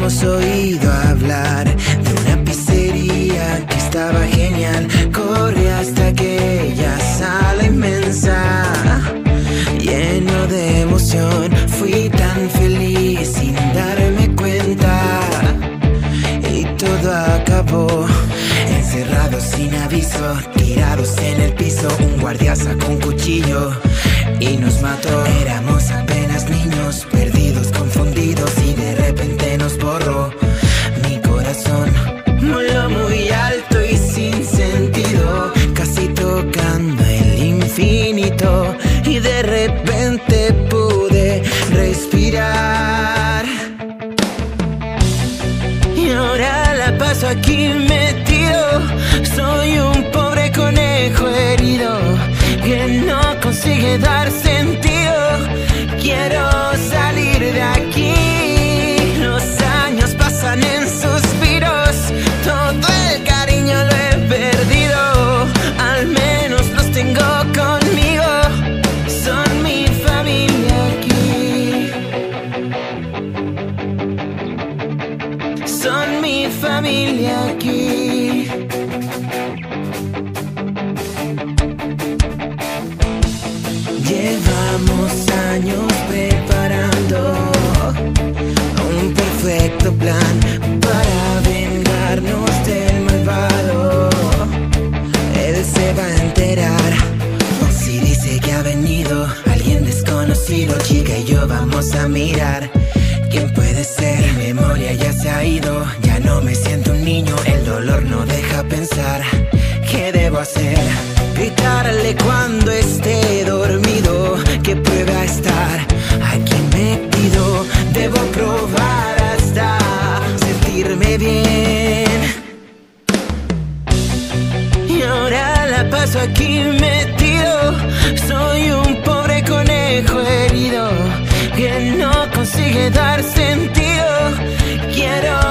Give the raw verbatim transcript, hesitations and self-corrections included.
Habíamos oído hablar de una pizzería que estaba genial. Corrí hasta aquella sala inmensa, lleno de emoción. Fui tan feliz sin darme cuenta, y todo acabó encerrados sin aviso, tirados en el piso. Un guardia sacó un cuchillo y nos mató. Éramos apenas niños, perdidos, confundidos, y de repente nos borró. Mi corazón voló muy alto y sin sentido, casi tocando el infinito, y de repente pude respirar. Y ahora la paso aquí metido, soy un pobre conejo herido que no consigue dar sentido. Quiero salir de aquí. Los años pasan en suspiros, todo el cariño lo he perdido. Al menos los tengo conmigo, son mi familia aquí. Son mi familia aquí. Llevamos años preparando un perfecto plan para vengarnos del malvado. Él se va a enterar, o si dice que ha venido alguien desconocido. Chica y yo vamos a mirar quién puede ser. Mi memoria ya se ha ido, ya no me siento un niño. El dolor no deja pensar. ¿Qué debo hacer? Gritarle cuando esté dormido que pruebe a estar aquí metido. Debo probar hasta sentirme bien. Y ahora la paso aquí metido, soy un pobre conejo herido que no consigue dar sentido.